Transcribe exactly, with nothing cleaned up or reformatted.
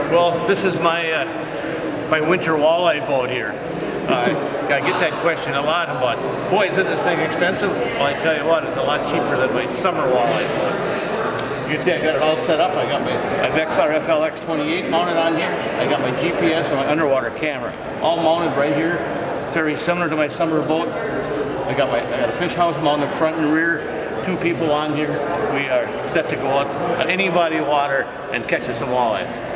Well, this is my uh, my winter walleye boat here. Uh, I get that question a lot about, boy, isn't this thing expensive? Well, I tell you what, it's a lot cheaper than my summer walleye boat. You can see I got it all set up. I got my, my Vexilar F L X twenty-eight mounted on here. I got my G P S and my underwater camera, all mounted right here. Very similar to my summer boat. I got my I got a fish house mounted front and rear. Two people on here. We are set to go out on any body of water and catch us some walleyes.